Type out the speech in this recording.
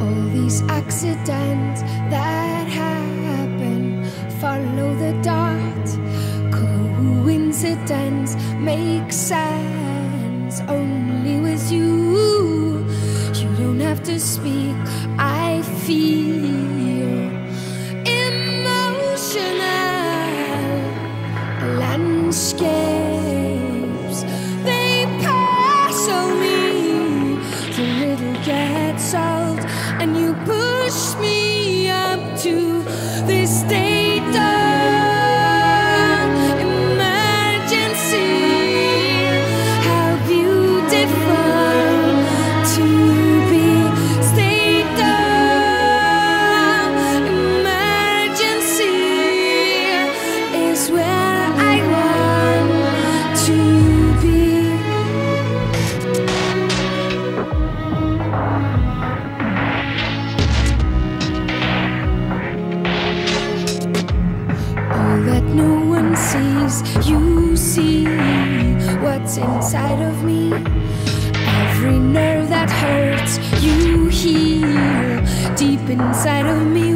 All these accidents that happen, follow the dot. Coincidence makes sense only with you. You don't have to speak, I feel emotional landscapes. They pass on me, the little gets old, and you push me up to this state of emergency. How beautiful to be state of emergency is where I want to be. All that no one sees, you see what's inside of me. Every nerve that hurts, you heal deep inside of me.